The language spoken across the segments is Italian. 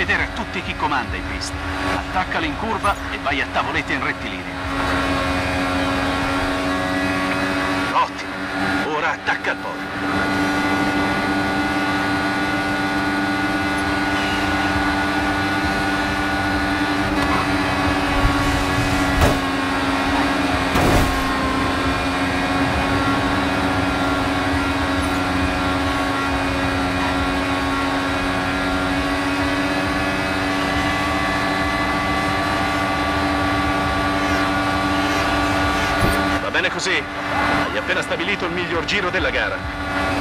vedere a tutti chi comanda in pista. Attaccali in curva e vai a tavolete in rettilineo. Ottimo. Ora attacca al podio. Bene così, hai appena stabilito il miglior giro della gara.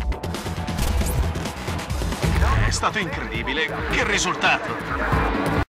È stato incredibile, che risultato!